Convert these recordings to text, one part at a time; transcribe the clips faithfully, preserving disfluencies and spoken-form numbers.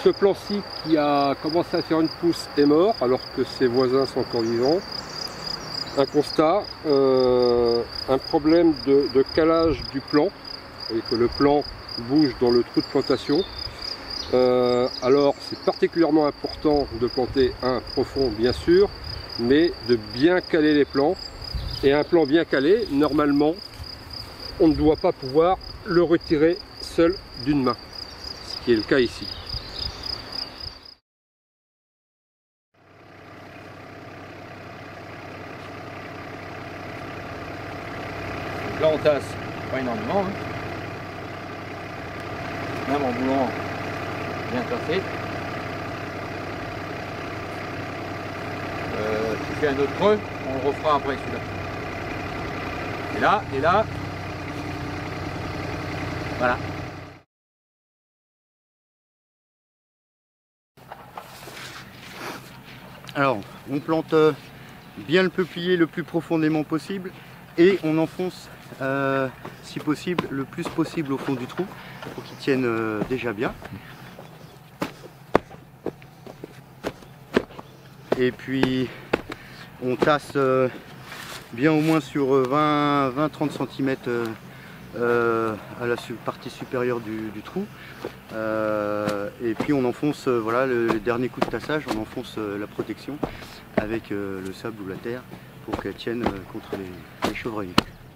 ce plan-ci qui a commencé à faire une pousse est mort alors que ses voisins sont encore vivants. Un constat, euh, un problème de, de calage du plan, et que le plan bouge dans le trou de plantation. Euh, alors c'est particulièrement important de planter un profond bien sûr, mais de bien caler les plants. Et un plan bien calé, normalement, on ne doit pas pouvoir le retirer seul d'une main, ce qui est le cas ici. Là on tasse pas énormément, hein. Même en voulant bien tasser. Euh, tu fais un autre creux, on le refera après celui-là. Et là, et là. Voilà. Alors, on plante bien le peuplier le plus profondément possible et on enfonce, euh, si possible, le plus possible au fond du trou pour qu'il tienne euh, déjà bien. Et puis, on tasse euh, bien au moins sur vingt à trente centimètres euh, euh, à la partie supérieure du, du trou. Euh, et puis on enfonce, euh, voilà, le, le dernier coup de tassage, on enfonce euh, la protection avec euh, le sable ou la terre pour qu'elle tienne euh, contre les, les chevreuils.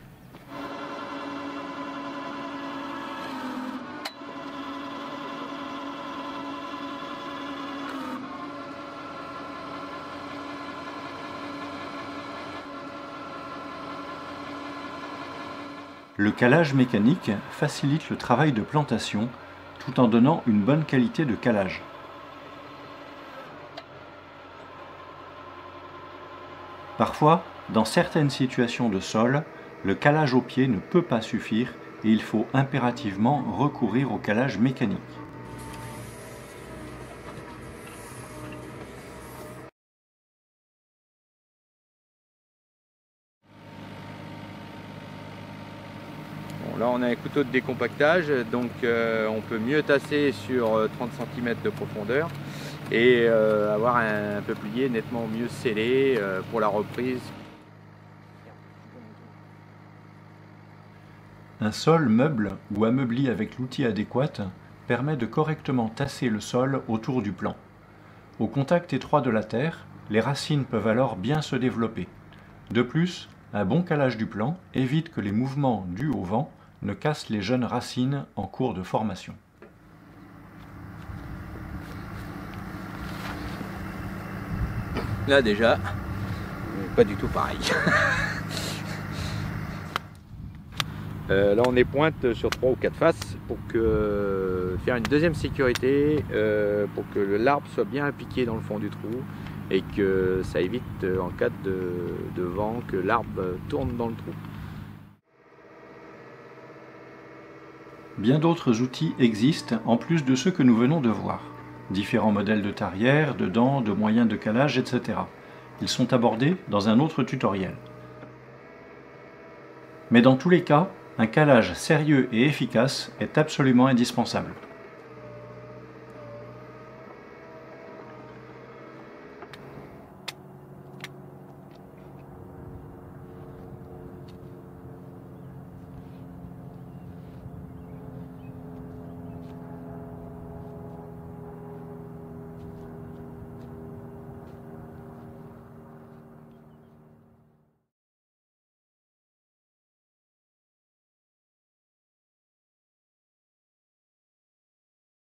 Le calage mécanique facilite le travail de plantation tout en donnant une bonne qualité de calage. Parfois, dans certaines situations de sol, le calage au pied ne peut pas suffire et il faut impérativement recourir au calage mécanique. Là on a un couteau de décompactage, donc euh, on peut mieux tasser sur trente centimètres de profondeur et euh, avoir un, un peuplier nettement mieux scellé euh, pour la reprise. Un sol meuble ou ameubli avec l'outil adéquat permet de correctement tasser le sol autour du plan. Au contact étroit de la terre, les racines peuvent alors bien se développer. De plus, un bon calage du plan évite que les mouvements dus au vent ne casse les jeunes racines en cours de formation. Là déjà, pas du tout pareil. euh, là on est pointe sur trois ou quatre faces pour que, faire une deuxième sécurité, euh, pour que l'arbre soit bien appliqué dans le fond du trou et que ça évite en cas de, de vent que l'arbre tourne dans le trou. Bien d'autres outils existent en plus de ceux que nous venons de voir. Différents modèles de tarières, de dents, de moyens de calage, et cetera. Ils sont abordés dans un autre tutoriel. Mais dans tous les cas, un calage sérieux et efficace est absolument indispensable.